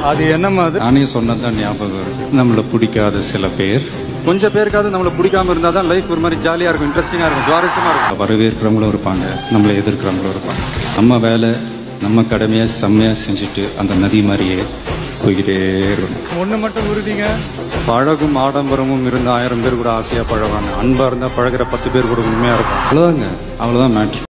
அது என்னம்மா அது? நானே சொன்னதான் ஞாபகம் இருக்கு. நம்மள பிடிக்காத சில பேர், கொஞ்சம் பேருக்காவது நம்மள பிடிக்காம இருந்தாதான் லைஃப் ஒரு மாதிரி ஜாலியா இருக்கும், இன்ட்ரெஸ்டிங்கா இருக்கும், சுவாரஸ்யமா இருக்கும். வரவேற்கிறவங்களும் இருப்பாங்க, நம்மளை எதிர்க்கிறவங்களும் இருப்பாங்க. நம்ம வேலை நம்ம கடமையை செம்மையா செஞ்சுட்டு அந்த நதி மாதிரியே போய்கிட்டே இருக்கணும். ஒண்ணு மட்டும் உறுதிங்க, பழகும் ஆடம்பரமும் இருந்த 1000 பேர் கூட ஆசையா பழகுவாங்க. அன்பா இருந்தா பழகிற 10 பேர் கூட உண்மையா இருக்கும். அவ்வளவுதாங்க, அவ்வளவுதான் மேட்ரு.